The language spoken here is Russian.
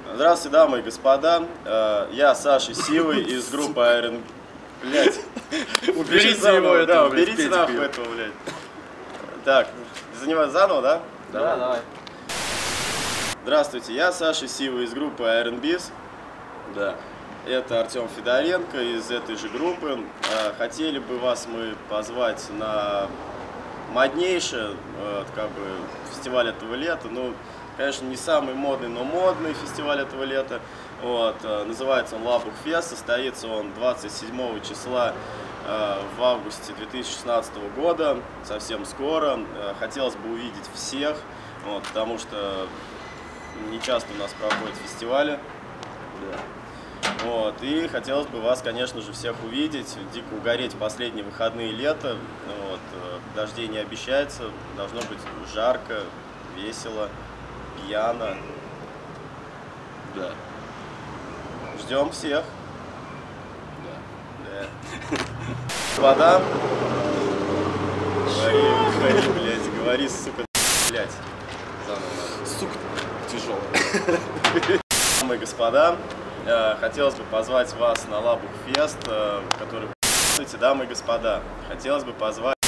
Здравствуйте, дамы и господа. Я Саша Сивый из группы Iron... Блять. Уберите его это, да, уберите нахуй этого, блядь. Так, заниматься заново, да? Да, давай. Здравствуйте, я Саша Сивый из группы Iron Bees. Да. Это Артем Федоренко из этой же группы. Хотели бы вас мы позвать на моднейший фестиваль этого лета. Ну, конечно, не самый модный, но модный фестиваль этого лета. Вот, называется он Лабухфест. Состоится он 27 числа в августе 2016 года, совсем скоро. Хотелось бы увидеть всех, вот, потому что не часто у нас проходят фестивали. Да. Вот, и хотелось бы вас, конечно же, всех увидеть, дико угореть в последние выходные лета. Вот, дождей не обещается, должно быть жарко, весело, пьяно. Да. Ждем всех. Да. Да. Господа, говори, сука, блядь. Заново. Сука, тяжелый. Дамы и господа, хотелось бы позвать вас на Лабухфест, который... Дамы и господа, хотелось бы позвать...